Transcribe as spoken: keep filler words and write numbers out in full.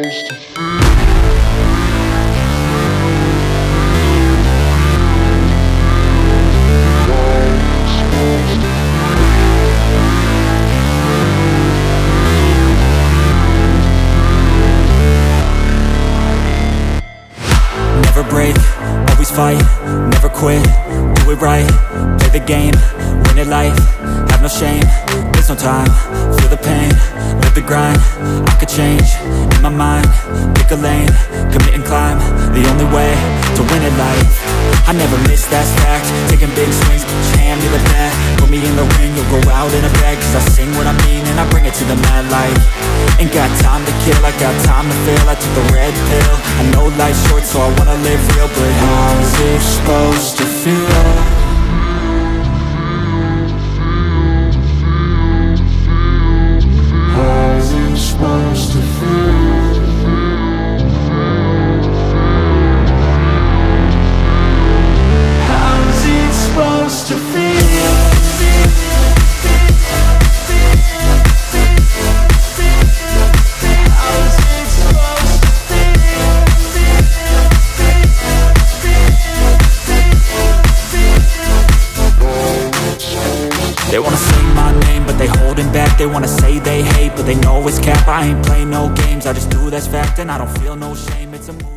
supposed to feel? Never break, always fight, never quit, do it right, play the game, win it life, have no shame, there's no time, feel the pain, live the grind, I could change, in my mind, pick a lane, commit and climb, the only way to win it life, I never miss, that's fact, taking big swings, put your hand to the bat, put me in the ring, you'll go out in a bag, cause I sing what I mean and I bring it to the mad light, ain't got time to kill, I got time to feel, I took the red pill, I know life's short so I wanna live real, but how's it supposed to feel? How's it supposed to feel? How's it supposed to feel? They wanna say my name, but they holding back. They wanna say they hate, but they know it's cap. I ain't playing no games, I just do that's fact. And I don't feel no shame, it's a movie.